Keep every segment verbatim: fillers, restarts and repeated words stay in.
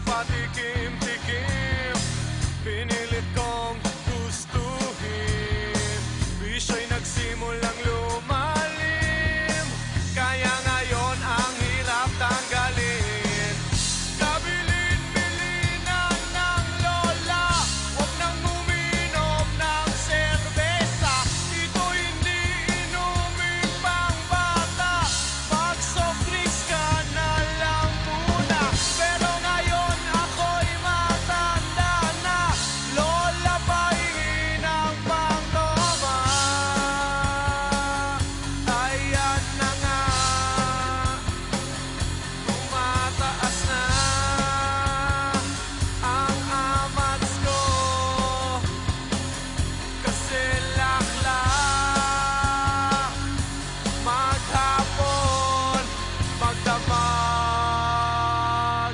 patikim-tikim, pinilit kong gustuhin. Bisyo'y nagsimulang lumalim, kaya ngayon ang hirap tanggalin. Kabilin-bilinan ng lola, huwag nang uminom ng serbesa. Ito hindi inumin pang bata, mag-soft drinks ka na lang muna. Pero ngayon ako'y matanda na, lola pahingin ang pangtoma. Ayan na nga, tumataas na ang amats ko, kasi laklak maghapon magdamag.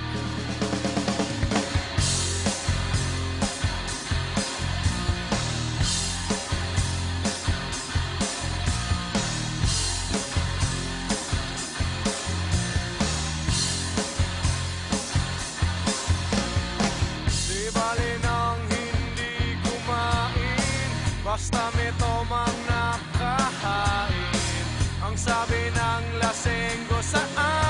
Di bali nang hindi kumain, basta may tomang nakahain. Ang sabi ng lasenggo saan